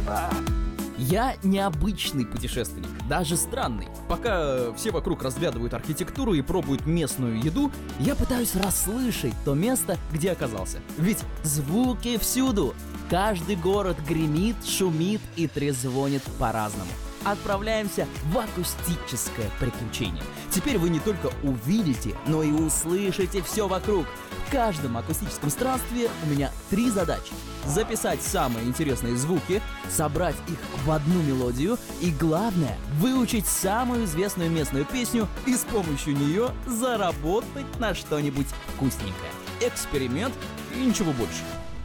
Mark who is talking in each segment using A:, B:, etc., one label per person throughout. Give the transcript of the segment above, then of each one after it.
A: Я необычный путешественник, даже странный. Пока все вокруг разглядывают архитектуру и пробуют местную еду, я пытаюсь расслышать то место, где оказался. Ведь звуки всюду. Каждый город гремит, шумит и трезвонит по-разному. Отправляемся в акустическое приключение. Теперь вы не только увидите, но и услышите все вокруг. В каждом акустическом странстве у меня 3 задачи. Записать самые интересные звуки, собрать их в одну мелодию и, главное, выучить самую известную местную песню и с помощью нее заработать на что-нибудь вкусненькое. Эксперимент и ничего больше.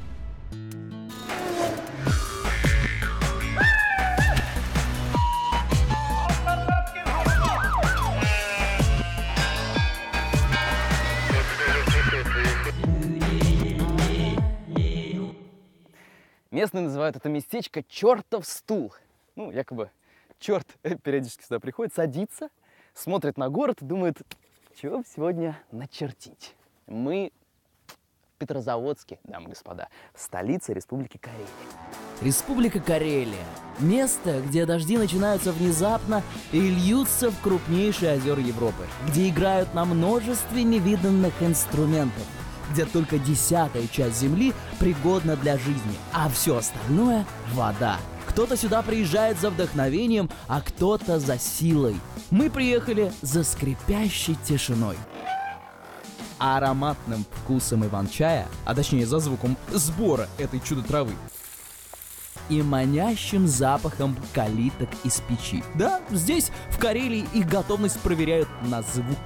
B: Местные называют это местечко «чертов стул». Ну, якобы черт периодически сюда приходит, садится, смотрит на город и думает, чего бы сегодня начертить. Мы в Петрозаводске, дамы и господа, столица Республики Карелия.
A: Республика Карелия – место, где дожди начинаются внезапно и льются в крупнейшие озера Европы, где играют на множестве невиданных инструментов, где только 10-я часть земли пригодна для жизни, а все остальное – вода. Кто-то сюда приезжает за вдохновением, а кто-то за силой. Мы приехали за скрипящей тишиной, ароматным вкусом иван-чая, а точнее за звуком сбора этой чудо-травы, и манящим запахом калиток из печи. Да, здесь, в Карелии, их готовность проверяют на звук.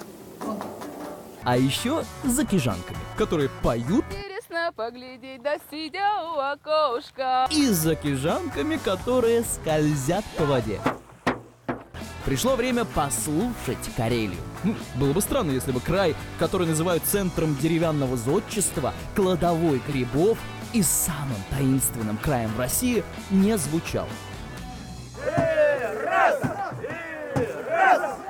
A: А еще за кижанками, которые поют.
C: Интересно поглядеть, да сидя у окошка.
A: И за кижанками, которые скользят по воде. Пришло время послушать Карелию. Было бы странно, если бы край, который называют центром деревянного зодчества, кладовой грибов и самым таинственным краем в России, не звучал.
D: Раз! Раз!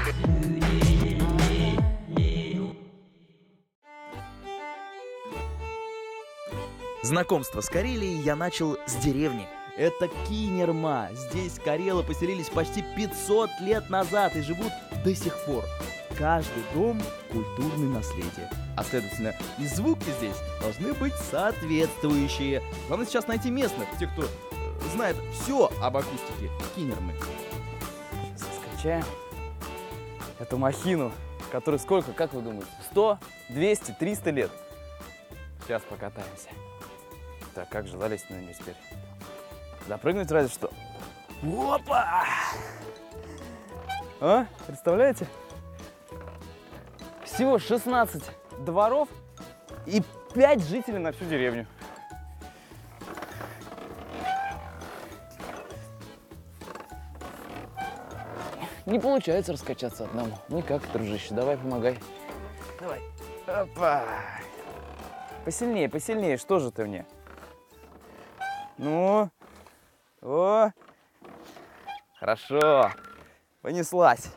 A: Знакомство с Карелией я начал с деревни. Это Кинерма. Здесь карелы поселились почти 500 лет назад и живут до сих пор. Каждый дом – культурное наследие. А следовательно, и звуки здесь должны быть соответствующие. Главное сейчас найти местных, тех, кто знает все об акустике Кинермы.
B: Скачаем эту махину, которой сколько, как вы думаете, 100, 200, 300 лет? Сейчас покатаемся. Так, как же залезть на нее теперь? Допрыгнуть разве что. Опа! А? Представляете? Всего 16 дворов и 5 жителей на всю деревню. Не получается раскачаться одному. Никак, дружище, давай помогай. Давай. Опа! Посильнее, посильнее, что же ты мне? Ну, о, хорошо, понеслась.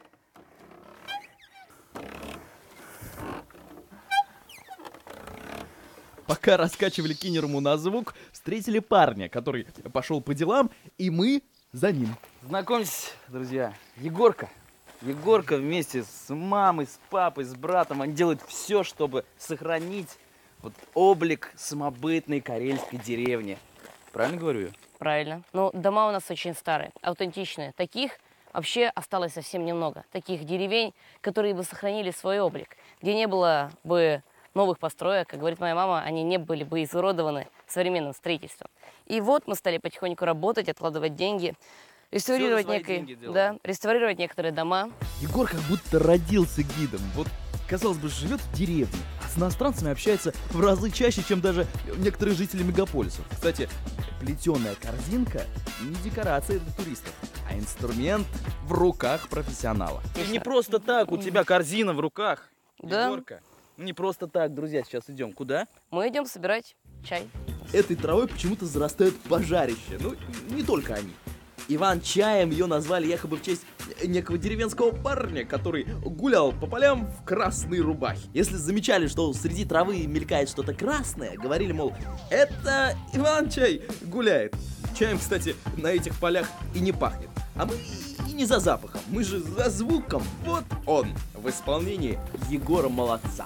A: Пока раскачивали Кинерму на звук, встретили парня, который пошел по делам, и мы за ним.
B: Знакомьтесь, друзья, Егорка. Егорка вместе с мамой, с папой, с братом, они делают все, чтобы сохранить вот облик самобытной карельской деревни. Правильно говорю я?
E: Правильно. Но дома у нас очень старые, аутентичные. Таких вообще осталось совсем немного. Таких деревень, которые бы сохранили свой облик. Где не было бы новых построек, как говорит моя мама, они не были бы изуродованы современным строительством. И вот мы стали потихоньку работать, откладывать деньги, реставрировать реставрировать некоторые дома.
A: Егор как будто родился гидом. Вот, казалось бы, живет в деревне, а с иностранцами общается в разы чаще, чем даже некоторые жители мегаполисов. Кстати, плетеная корзинка не декорация для туристов, а инструмент в руках профессионала. И не просто так у тебя корзина в руках,
E: Да.
A: Егорка. Не просто так, друзья, сейчас идем. Куда?
E: Мы идем собирать чай.
A: Этой травой почему-то зарастают пожарища. Ну, не только они. Иван-чаем ее назвали якобы в честь некого деревенского парня, который гулял по полям в красной рубахе. Если замечали, что среди травы мелькает что-то красное, говорили, мол, это Иван-чай гуляет. Чаем, кстати, на этих полях и не пахнет. А мы и не за запахом, мы же за звуком. Вот он в исполнении Егора Молодца.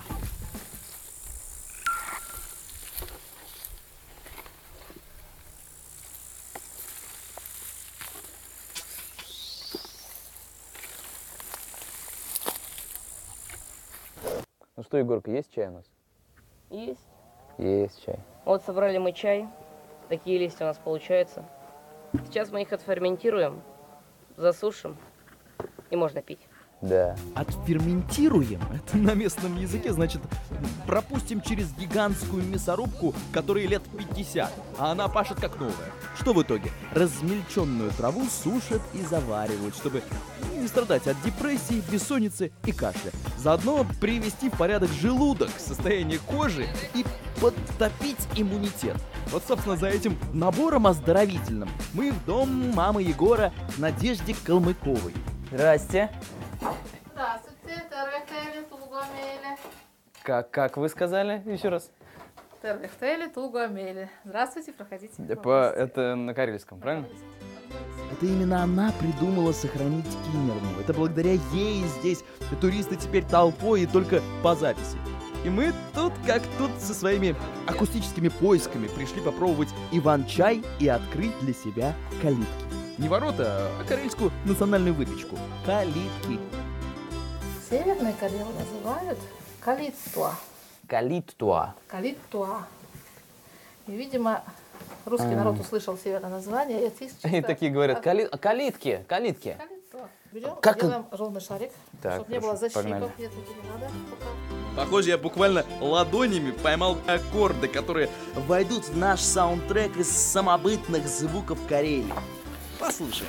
B: Ну что, Егорка, есть чай у нас?
E: Есть.
B: Есть чай.
E: Вот собрали мы чай. Такие листья у нас получаются. Сейчас мы их отферментируем, засушим, и можно пить.
B: Да.
A: Отферментируем, это на местном языке, значит, пропустим через гигантскую мясорубку, которой лет 50, а она пашет как новая. Что в итоге? Размельченную траву сушат и заваривают, чтобы не страдать от депрессии, бессонницы и кашля. Заодно привести в порядок желудок, состояние кожи и подтопить иммунитет. Вот, собственно, за этим набором оздоровительным мы в дом мамы Егора Надежде Калмыковой.
B: Здрасте.
C: Здравствуйте, Тервехтели, Тугамели.
B: Как вы сказали? Еще раз.
C: Тервехтели, Тугамели. Здравствуйте, проходите.
B: Это на карельском, правильно?
A: Это именно она придумала сохранить Кинерну. Это благодаря ей здесь туристы теперь толпой и только по записи. И мы тут как тут со своими акустическими поисками пришли попробовать Иван-чай и открыть для себя калитки. Не ворота, а карельскую национальную выпечку. Калитки.
C: Северные Карелы называют калиттуа.
B: Калиттуа.
C: Калиттуа. И, видимо, русский народ услышал северное название, и ответил,
B: Они такие говорят, калитки.
C: Калиттуа. Берем,
B: Как-
C: делаем ровный шарик,
B: Так,
C: чтобы не было
B: хорошо,
C: защипов,
B: погнали.
C: нет, не надо. Пока.
A: Похоже, я буквально ладонями поймал аккорды, которые войдут в наш саундтрек из самобытных звуков Карелии. Послушаем.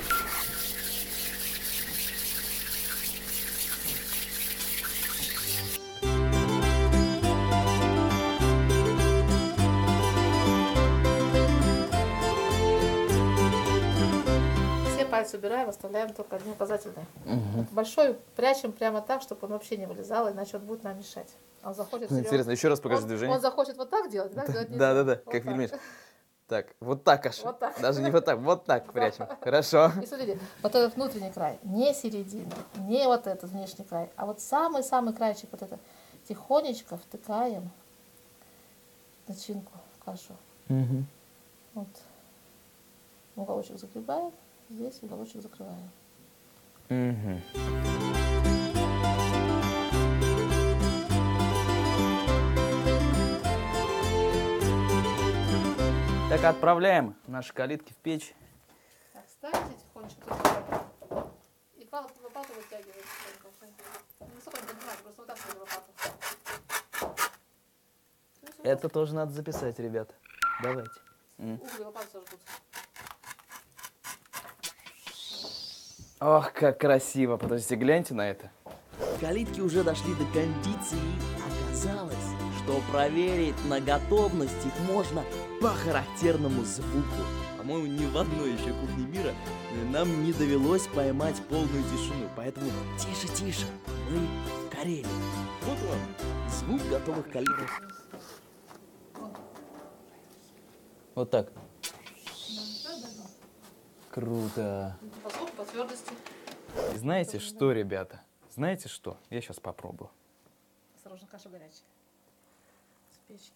C: Все пальцы убираем, оставляем только один указательный. Большой прячем прямо так, чтобы он вообще не вылезал, иначе он будет нам мешать. Он захочет
B: Ну,
C: всё-
B: интересно, еще раз покажи
C: он,
B: движение.
C: Он захочет вот так делать, да? Делать нельзя.
B: Да,
C: Вот
B: как
C: так.
B: фильмишь. Так, вот так аж.
C: Вот так.
B: Даже не вот так прячем. Хорошо.
C: И смотрите, вот этот внутренний край, не середина, не вот этот внешний край, а вот самый-самый краешек, вот это, тихонечко втыкаем начинку в кашу. Вот. Уголочек загребаем, здесь уголочек закрываем.
B: Так, отправляем наши калитки в печь.
C: Так, ставите тихонечко тут. И лопату вытягиваете. Высоко не поднимайте, просто вот так вот лопату.
B: Это тоже надо записать, ребят. Давайте.
C: Угли лопаты сожгут.
B: Ох, как красиво. Подождите, гляньте на это.
A: Калитки уже дошли до кондиции. Оказалось, что проверить на готовность их можно по характерному звуку. По-моему, ни в одной еще кухне мира нам не довелось поймать полную тишину. Поэтому тише, мы в Карелии. Вот он, звук готовых калиток.
B: Вот так. Круто.
C: По звуку, по твердости.
B: И знаете что, ребята? Знаете что? Я сейчас попробую.
C: Осторожно, каша горячая. С печки.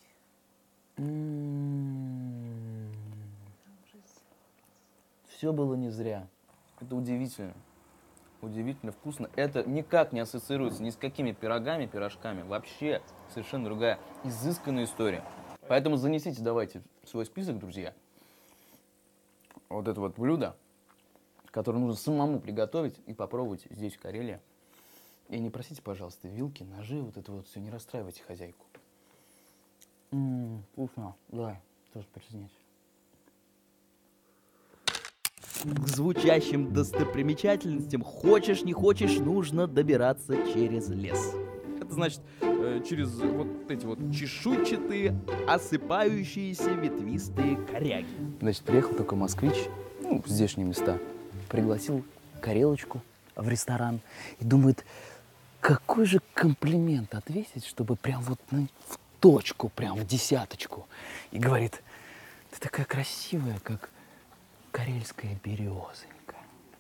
B: Все было не зря. Это удивительно. Удивительно вкусно. Это никак не ассоциируется ни с какими пирогами, пирожками. Вообще совершенно другая, изысканная история. Поэтому занесите, давайте, в свой список, друзья, вот это вот блюдо, которое нужно самому приготовить и попробовать здесь, в Карелии. И не просите, пожалуйста, вилки, ножи, вот это вот все, не расстраивайте хозяйку. Вкусно. Давай, тоже признать.
A: К звучащим достопримечательностям, хочешь не хочешь, нужно добираться через лес. Это значит, через вот эти вот чешуйчатые, осыпающиеся ветвистые коряги.
B: Значит, приехал такой москвич, ну, в здешние места, пригласил Карелочку в ресторан и думает, какой же комплимент ответить, чтобы прям вот в точку, прям в десяточку. И говорит, ты такая красивая, как карельская березонька.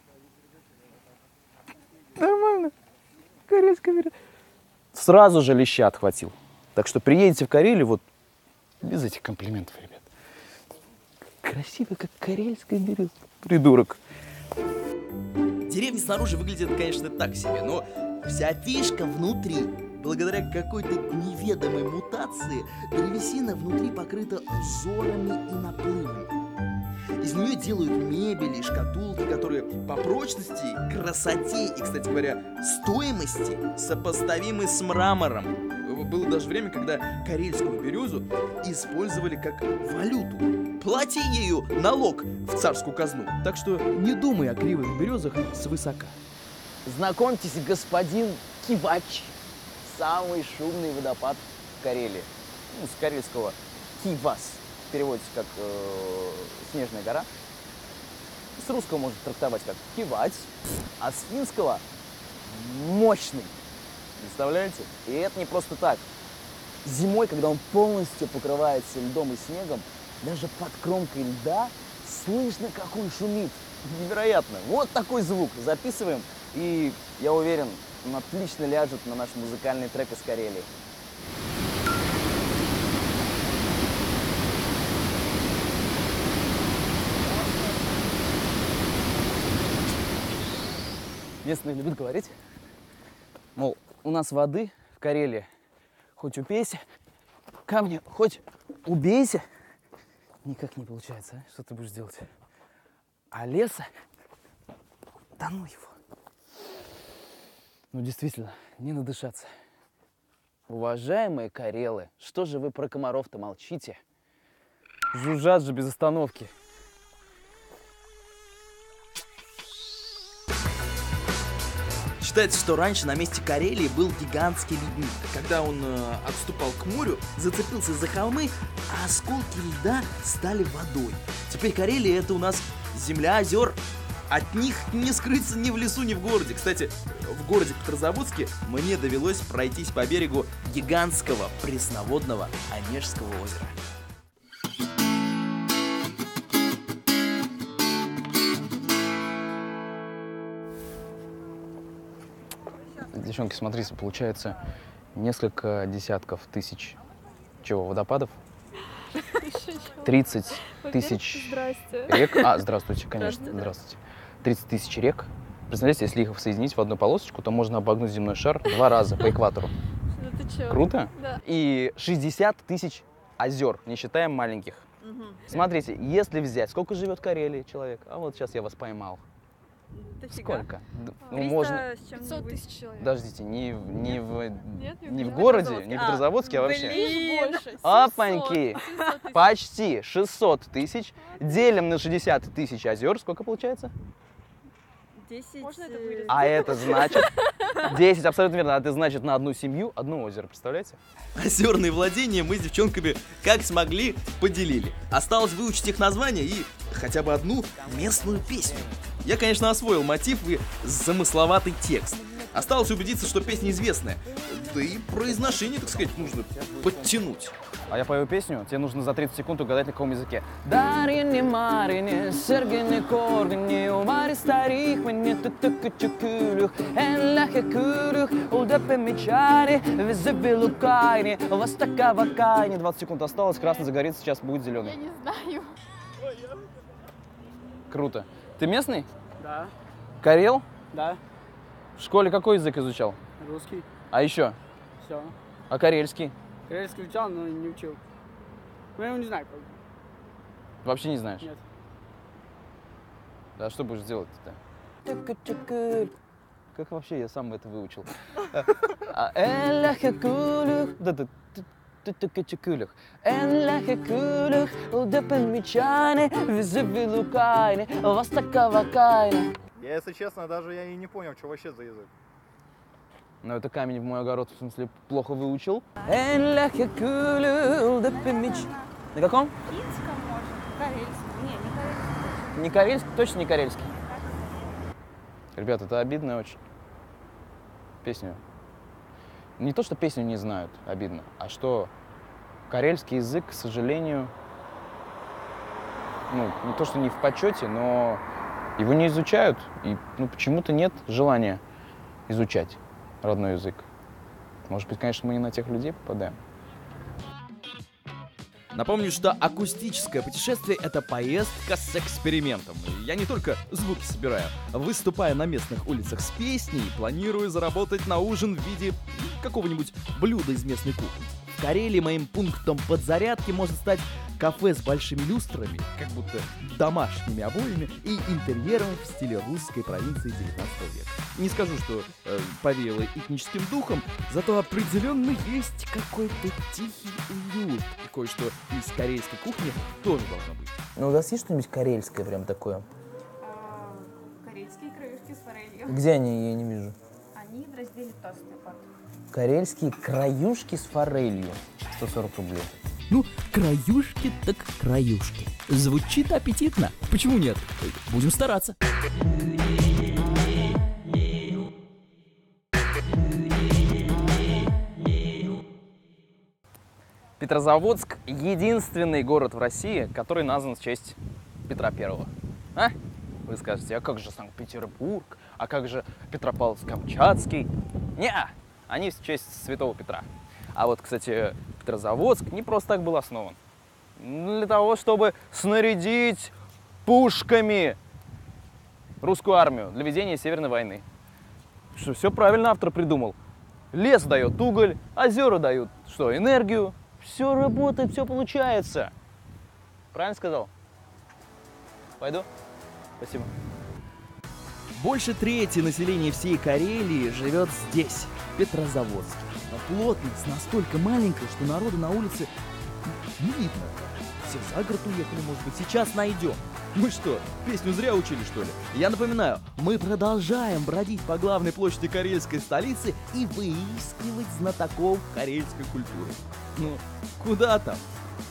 B: Нормально. Карельская березонька. Сразу же леща отхватил. Так что приедете в Карелию, вот без этих комплиментов, ребят. Красиво, как карельская береза. Придурок.
A: Деревня снаружи выглядит, конечно, так себе, но вся фишка внутри. Благодаря какой-то неведомой мутации древесина внутри покрыта узорами и наплывами. Из нее делают мебели и шкатулки, которые по прочности, красоте и, кстати говоря, стоимости сопоставимы с мрамором. Было даже время, когда карельскую березу использовали как валюту. Плати ею налог в царскую казну. Так что не думай о кривых березах свысока.
B: Знакомьтесь, господин Кивач. Самый шумный водопад в Карелии. Ну, с карельского Кивас. Переводится как снежная гора. С русского можно трактовать как Кивать, а с финского мощный. Представляете? И это не просто так. Зимой, когда он полностью покрывается льдом и снегом, даже под кромкой льда слышно, как он шумит. Невероятно. Вот такой звук. Записываем, и я уверен, он отлично ляжет на наш музыкальный трек из Карелии. Местные любят говорить, мол, у нас воды в Карелии хоть упейся, камни хоть убейся. Никак не получается, а? Что ты будешь делать? А леса? Да ну его. Ну, действительно, не надышаться. Уважаемые карелы, что же вы про комаров-то молчите? Жужжат же без остановки.
A: Считается, что раньше на месте Карелии был гигантский ледник. Когда он отступал к морю, зацепился за холмы, а осколки льда стали водой. Теперь Карелия — это у нас земля озер. От них не скрыться ни в лесу, ни в городе. Кстати, в городе Петрозаводске мне довелось пройтись по берегу гигантского пресноводного Онежского озера.
B: Девчонки, смотрите, получается несколько десятков тысяч водопадов. 30 тысяч рек. Здравствуйте, конечно, здравствуйте. 30 тысяч рек. Представляете, если их соединить в одну полосочку, то можно обогнуть земной шар 2 раза по экватору. Круто?
F: Да.
B: И 60 тысяч озер, не считая маленьких. Смотрите, если взять, сколько живет в Карелии человек? А вот сейчас я вас поймал. Сколько? Ну, можно...
F: 500 тысяч человек.
B: Подождите, не в
F: в
B: городе, не в Петрозаводске, а вообще.
F: Блин, больше.
B: Опаньки! Почти 600 тысяч. Делим на 60 тысяч озер. Сколько получается?
F: 10. Можно это вырезать?
B: А это значит... 10, абсолютно верно. А это значит на одну семью одно озеро. Представляете?
A: Озерные владения мы с девчонками как смогли поделили. Осталось выучить их названия и хотя бы одну местную песню. Я, конечно, освоил мотив и замысловатый текст. Осталось убедиться, что песня известная. Да и произношение, так сказать, нужно подтянуть.
B: А я пою песню, тебе нужно за 30 секунд угадать, на каком языке. Дарине, Марине, Сергине, Коргине, у Мари старих, мне тутукучукулюх, энлахекулюх, улдепе мечари, везебе лукайне, востака вакайне. 20 секунд осталось, красный загорится, сейчас будет зеленый.
F: Я не знаю.
B: Круто. Ты местный?
G: Да,
B: Карел?
G: да,
B: В школе какой язык изучал?
G: русский,
B: А еще?
G: все.
B: А карельский?
G: Карельский изучал, но не учил. Ну, я его не знаю, как.
B: Вообще не знаешь?
G: Нет.
B: Да что будешь делать-то? Как вообще я сам это выучил?
H: Я, если честно, даже я и не понял, что вообще за язык.
B: Но это камень в мой огород, в смысле, плохо выучил. На каком?
F: Финском, может. Карельском. Не карельском.
B: Не карельский? Точно не карельский? Ребята, это обидно очень. Песню. Не то, что песню не знают, обидно, а что карельский язык, к сожалению, ну, не то, что не в почете, но его не изучают. И почему-то нет желания изучать родной язык. Может быть, конечно, мы не на тех людей попадаем.
A: Напомню, что акустическое путешествие — это поездка с экспериментом. Я не только звуки собираю, выступая на местных улицах с песней, планирую заработать на ужин в виде какого-нибудь блюда из местной кухни. В Карелии моим пунктом подзарядки может стать кафе с большими люстрами, как будто домашними обоями и интерьером в стиле русской провинции 19 века. Не скажу, что повеяло этническим духом, зато определенно есть какой-то тихий уют. И кое-что из корейской кухни тоже должно быть.
B: Ну, у вас есть что-нибудь карельское прям такое?
F: Карельские краюшки с форелью.
B: Где они? Я не вижу.
F: Они в разделе тосты.
B: Карельские краюшки с форелью. 140 рублей.
A: Ну, краюшки так краюшки. Звучит аппетитно. Почему нет? Будем стараться.
B: Петрозаводск – единственный город в России, который назван в честь Петра Первого. А? Вы скажете, а как же Санкт-Петербург? А как же Петропавловск-Камчатский? Не-а! Они в честь Святого Петра. А вот, кстати, Петрозаводск не просто так был основан. Для того, чтобы снарядить пушками русскую армию для ведения Северной войны. Что, все правильно автор придумал. Лес дает уголь, озера дают что, энергию. Все работает, все получается. Правильно сказал? Пойду? Спасибо.
A: Больше трети населения всей Карелии живет здесь, в Петрозаводске. Но плотность настолько маленькая, что народу на улице не видно. Все за город уехали, может быть, сейчас найдем. Мы что, песню зря учили, что ли? Я напоминаю, мы продолжаем бродить по главной площади карельской столицы и выискивать знатоков карельской культуры. Ну, куда там?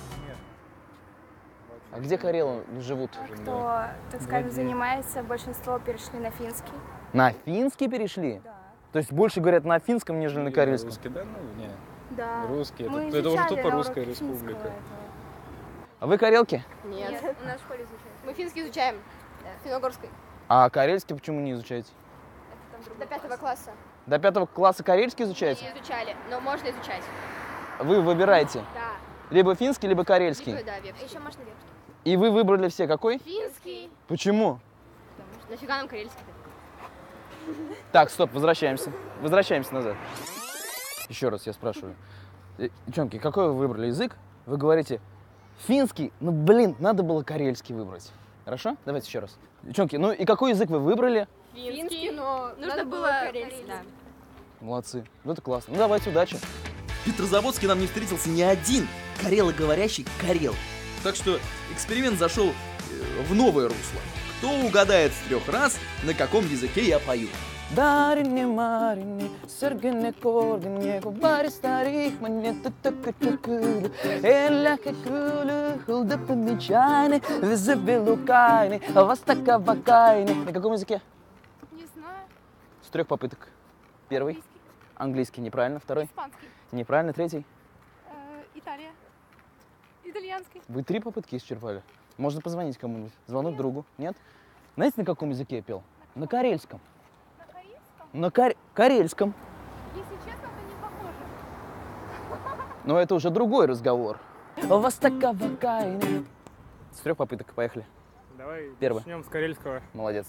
B: А где карелы живут?
I: Кто, так скажем, занимается, большинство перешли на финский.
B: На финский перешли?
I: Да.
B: То есть больше говорят на финском, нежели на карельском?
H: Русский, да? Ну, не.
I: Да.
H: Русский.
I: Мы
H: Это уже
I: изучали
H: тупо
I: на
H: русская
I: уроке финского
H: республика.
I: этого.
B: А вы карелки?
J: Нет.
I: У нас в школе изучают.
J: Мы финский изучаем. В Финогорской.
B: А карельский почему не изучаете?
J: До 5 класса.
B: До 5 класса карельский изучаете?
J: Не изучали, но можно изучать.
B: Вы выбираете
J: Да.
B: либо финский, либо карельский.
J: Либо, да, вепский.
I: Еще можно вепский.
B: И вы выбрали все какой?
J: Финский.
B: Почему?
J: Потому что нафига нам карельский?
B: Так, стоп, возвращаемся. Возвращаемся назад. Еще раз я спрашиваю. Девчонки, какой вы выбрали язык? Вы говорите финский, ну блин, надо было карельский выбрать. Хорошо? Давайте еще раз. Девчонки, ну и какой язык вы выбрали?
J: Финский, но
I: Нужно было карельский. Да.
B: Молодцы. Ну это классно. Ну давайте, удачи.
A: В Петрозаводске нам не встретился ни один карелоговорящий карел. Так что эксперимент зашел в новое русло. Кто угадает с 3 раз, на каком языке я пою?
B: Дарине, Марине, Сергене, Коргине, Губари старих, монеты так-так-так, Эля-хекулю, хулда-помечайны, Визабелукайны, Вастака-вакайны. На каком языке?
I: Не знаю.
B: С 3 попыток. Первый. Английский неправильно. Второй.
I: Испанский.
B: Неправильно. Третий.
I: Италия. Итальянский.
B: Вы 3 попытки исчерпали. Можно позвонить кому-нибудь. Звонок другу. Нет? Знаете, на каком языке я пел? На карельском.
I: На корейском?
B: На карельском.
I: Если честно, то не похоже.
B: Но это уже другой разговор. Востака-вакайны. С 3 попыток. Поехали.
K: Давай
B: Первый.
K: начнем с карельского.
B: Молодец.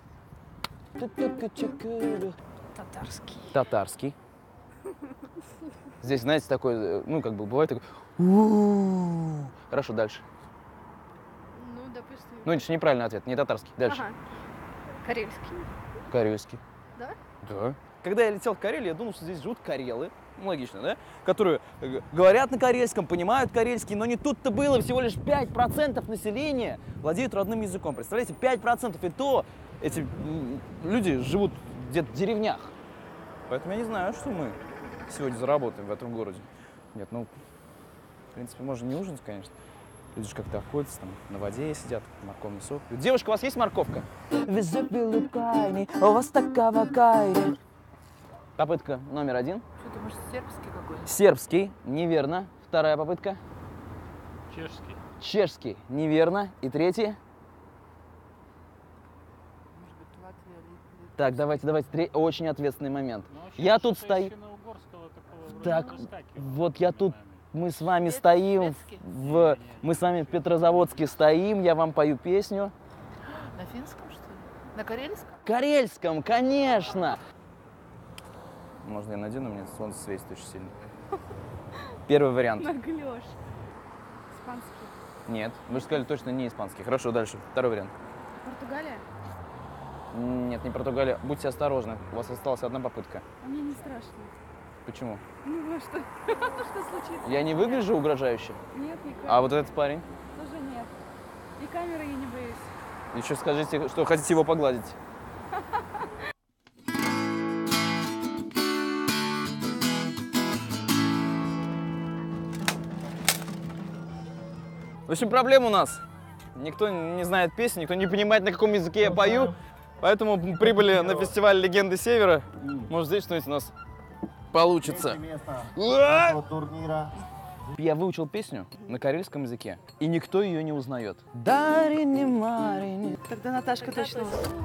I: Татарский.
B: Татарский. Здесь, знаете, такой, ну, как бы бывает такой. Хорошо, дальше.
J: Ну, допустим.
B: Ну, это же неправильный ответ, не татарский. Дальше.
J: Ага. Карельский.
B: Карельский.
J: Да?
B: Да. Когда я летел в Карелию, я думал, что здесь живут карелы. Ну, логично, да? Которые говорят на карельском, понимают карельский, но не тут-то было. Всего лишь 5% населения владеют родным языком. Представляете, 5%. И то эти люди живут где-то в деревнях. Поэтому я не знаю, что мы сегодня заработаем в этом городе. Нет, ну, в принципе, можно не ужинать, конечно. Люди же как-то охотятся, там, на воде сидят, морковный сок. Девушка, у вас есть морковка? Попытка номер 1.
F: Что-то, может, сербский какой-нибудь?
B: Сербский. Неверно. Вторая попытка.
K: Чешский.
B: Чешский. Неверно. И третий. Так, давайте. Очень ответственный момент. Я тут стою. Так, вот я тут. Мы с вами стоим мы с вами в Петрозаводске стоим. Я вам пою песню.
C: На финском, что ли? На карельском?
B: Карельском, конечно. Можно я надену, мне солнце светит очень сильно. Первый вариант.
F: Наглёшь. Испанский.
B: Нет, вы же сказали точно не испанский. Хорошо, дальше. Второй вариант.
F: Португалия?
B: Нет, не Португалия. Будьте осторожны, у вас осталась одна попытка.
F: А мне не страшно.
B: Почему?
F: Ну, а что? Что случится?
B: Я не выгляжу угрожающе?
F: Нет, никак.
B: А вот этот парень?
F: Тоже нет. И камеры я не боюсь.
B: Еще скажите, что хотите его погладить. В общем, проблема у нас. Никто не знает песни, никто не понимает, на каком языке я пою. Поэтому прибыли на фестиваль «Легенды Севера». Может, здесь что-нибудь у нас получится. Я выучил песню на карельском языке, и никто ее не узнает. Дарини Марини.
F: Тогда Наташка точно.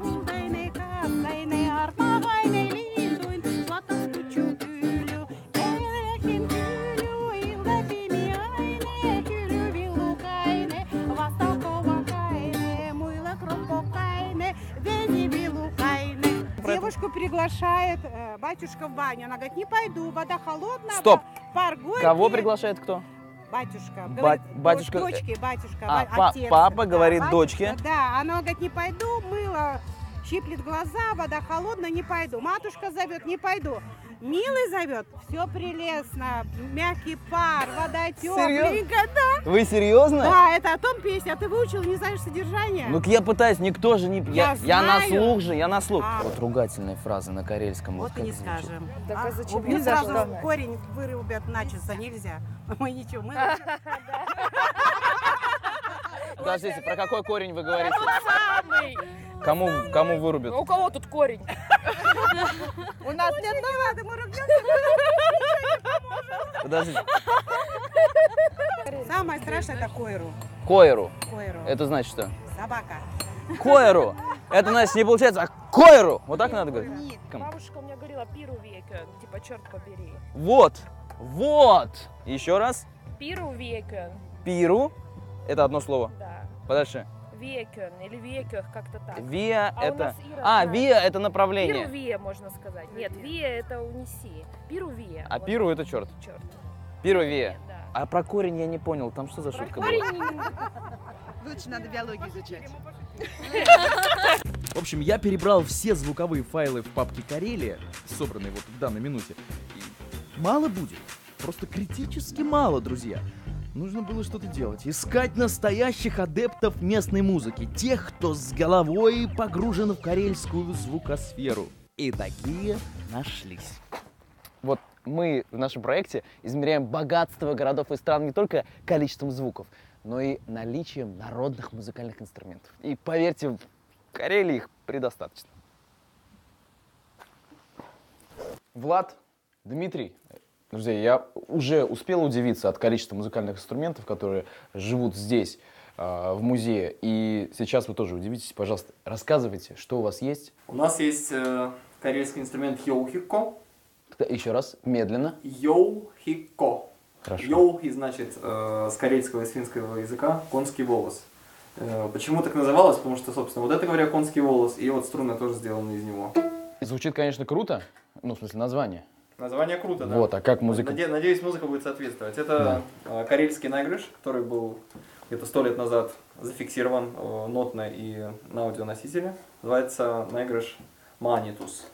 K: Девушку приглашает батюшка в баню. Она говорит, не пойду, вода холодная.
B: Стоп!
K: Пар горький.
B: Кого приглашает кто?
K: Батюшка.
B: Батюшка.
K: Дочке, батюшка.
B: Отец. Папа говорит
K: батюшка,
B: дочке.
K: Да, она говорит, не пойду, мыло щиплет глаза, вода холодная, не пойду. Матушка зовет, не пойду. Милый зовет, все прелестно, мягкий пар, вода тепленькая, да.
B: Вы серьезно?
K: Да, это о том песня, а ты выучил, не знаешь содержание?
B: Ну я пытаюсь, никто же не... Я на
K: знаю.
B: слух же, я на слух.
K: А.
B: Вот ругательные фразы на карельском.
K: Вот и
B: как
K: не
B: звучит.
K: скажем.
F: Так, а зачем?
K: Ну,
F: Не
K: сразу
F: знаю.
K: корень вырубят начисто, нельзя. Мы ничего, мы...
B: Подождите, про какой корень вы говорите?
F: Самый.
B: Кому вырубят?
F: У кого тут корень?
K: У нас нет, не надо, мы ругнемся.
B: Подождите.
K: Самое страшное это койру.
B: Койру.
K: Койру.
B: Это значит что?
K: Собака.
B: Койру. Это значит не получается, а койру. Вот так надо говорить?
K: Нет.
F: Бабушка у меня говорила пиру векен, типа черт побери.
B: Вот. Еще раз.
F: Пиру векен,
B: Пиру. Это одно слово.
F: да.
B: Подальше.
F: Векен или векех, как-то так.
B: Виа
F: А у
B: это...
F: нас Ира знает.
B: Виа это
F: Пиру
B: направление.
F: вия, можно сказать. Нет, вия это унеси. Пиру вия.
B: А
F: Вот
B: пиру это черт.
F: черт.
B: Пиру виа.
F: Да.
B: А про корень я не понял. Там что за шутка была?
K: Лучше надо биологию изучать.
A: В общем, я перебрал все звуковые файлы в папке Карелия, собранные вот в данной минуте. И мало будет. Просто критически мало, друзья. Нужно было что-то делать. Искать настоящих адептов местной музыки. Тех, кто с головой погружен в карельскую звукосферу. И такие нашлись.
B: Вот мы в нашем проекте измеряем богатство городов и стран не только количеством звуков, но и наличием народных музыкальных инструментов. И поверьте, в Карелии их предостаточно. Влад, Дмитрий, друзья, я уже успел удивиться от количества музыкальных инструментов, которые живут здесь, в музее. И сейчас вы тоже удивитесь. Пожалуйста, рассказывайте, что у вас есть.
L: У нас есть карельский инструмент йоухико.
B: Еще раз, медленно.
L: Йоухико.
B: Хорошо.
L: Йоухи значит с карельского и с финского языка конский волос. Почему так называлось? Потому что, собственно, вот это, говоря, конский волос, и вот струны тоже сделаны из него.
B: Звучит, конечно, круто. Ну, в смысле, название.
L: Название круто, да.
B: Вот, а как музыка?
L: Надеюсь, музыка будет соответствовать. Это карельский найгрыш, который был где-то 100 лет назад зафиксирован нотно и на аудионосителе. Называется найгрыш манитус.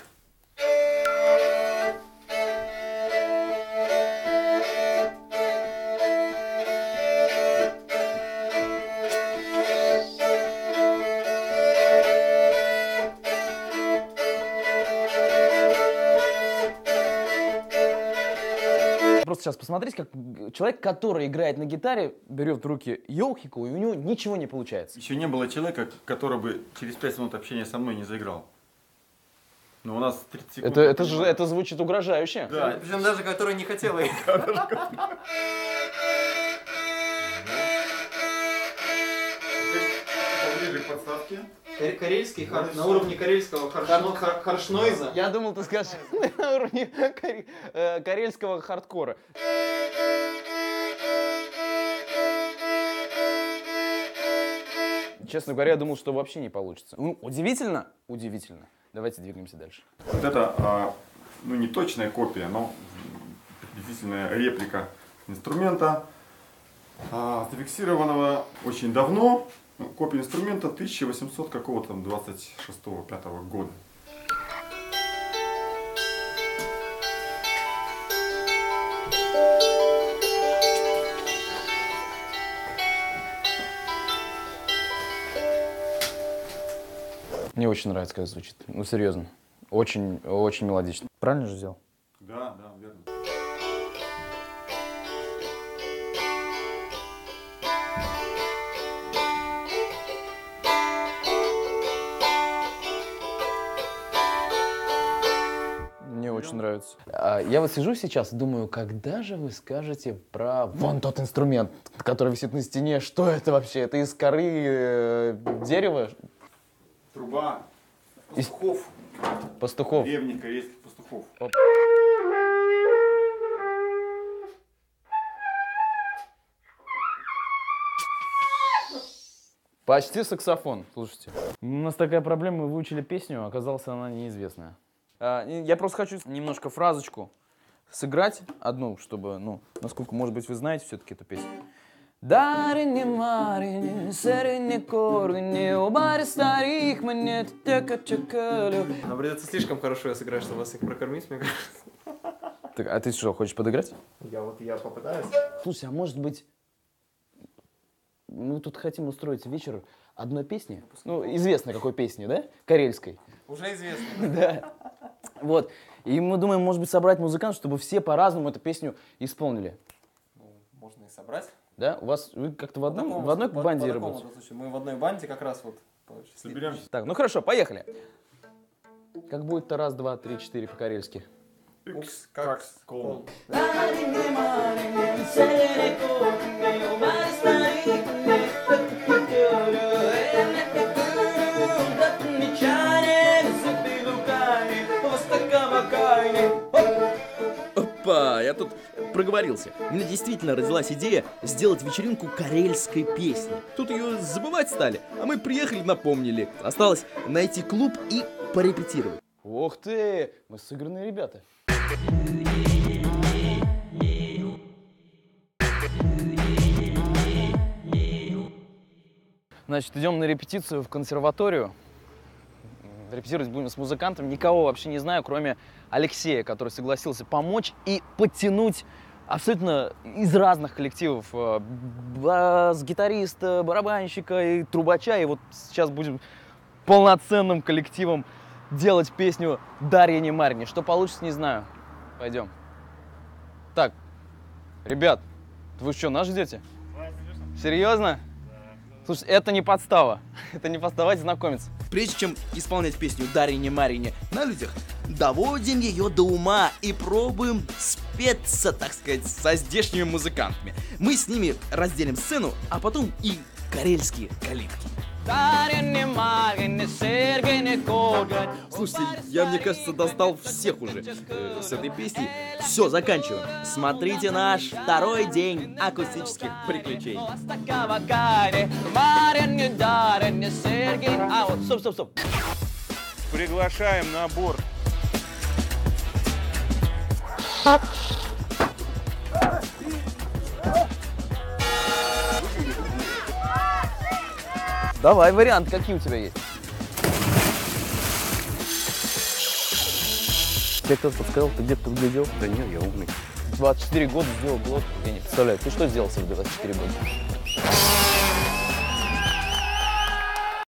B: Просто сейчас посмотрите, как человек, который играет на гитаре, берет в руки йоухику, и у него ничего не получается.
M: Еще не было человека, который бы через 5 минут общения со мной не заиграл. Но у нас 30 секунд.
B: Это звучит угрожающе.
L: Да, причем даже который не хотел играть.
M: подставки.
L: Карельский, на уровне карельского харшнойза.
B: Я думал, ты скажешь на уровне карельского хардкора. Честно говоря, я думал, что вообще не получится. Ну, удивительно? Удивительно. Давайте двигаемся дальше.
M: Вот это, ну, не точная копия, но действительно реплика инструмента, зафиксированного очень давно. Копия инструмента 1800 какого-то 26-5 года.
B: Мне очень нравится, как звучит. Ну, серьезно. Очень, очень мелодично. Правильно же сделал?
M: Да, да, верно.
B: Мне очень нравится. Я вот сижу сейчас и думаю, когда же вы скажете про вон тот инструмент, который висит на стене? Что это вообще? Это из коры дерева?
M: Труба пастухов.
B: Пастухов.
M: Древних корейских пастухов.
B: Оп. Почти саксофон, слушайте. У нас такая проблема, мы выучили песню, оказалось, она неизвестная. Я просто хочу немножко фразочку сыграть, одну, чтобы, ну, насколько, может быть, вы знаете все-таки эту песню. Дарине Марине, серине корни, у баре старик мне тека чекалю.
L: Нам придется слишком хорошо я сыграю, чтобы вас их прокормить, мне кажется.
B: Так, а ты что, хочешь подыграть?
L: Я попытаюсь.
B: Слушай, а может быть, мы тут хотим устроить вечер одной песни? Ну, известно какой песни, да? Карельской.
L: Уже известно.
B: Да. Вот. И мы думаем, может быть, собрать музыкантов, чтобы все по-разному эту песню исполнили.
L: Ну, можно и собрать.
B: Да? У вас, вы как-то в одной банде работаете?
L: Мы в одной банде как раз вот.
M: Соберемся.
B: Так, ну хорошо, поехали. Как будет-то раз, два, три, четыре по-карельски?
M: Икс, какс, кол.
A: Опа, я тут проговорился. У меня действительно родилась идея сделать вечеринку карельской песни. Тут ее забывать стали, а мы приехали, напомнили. Осталось найти клуб и порепетировать.
B: Ух ты, мы сыгранные ребята. Значит, идем на репетицию в консерваторию. Репетировать будем с музыкантом. Никого вообще не знаю, кроме Алексея, который согласился помочь и подтянуть абсолютно из разных коллективов бас-гитариста, барабанщика и трубача. И вот сейчас будем полноценным коллективом делать песню «Дарья Марине». Что получится, не знаю. Пойдем. Так, ребят, вы что, нас ждете? Серьезно? Слушай, это не подстава. Это не подстава, давайте знакомиться.
A: Прежде чем исполнять песню «Дарине Марине» на людях, доводим ее до ума и пробуем спеться, так сказать, со здешними музыкантами. Мы с ними разделим сцену, а потом и карельские калитки. Слушайте, я, мне кажется, достал всех уже с этой песней. Все, заканчиваем. Смотрите наш второй день акустических приключений. А вот, стоп.
N: Приглашаем на борт.
B: Давай, варианты какие у тебя есть? Тебе кто-то подсказал, ты где-то глядел?
N: Да нет, я умный.
B: 24 года сделал блог, я не представляю. Ты что сделал в 24 года?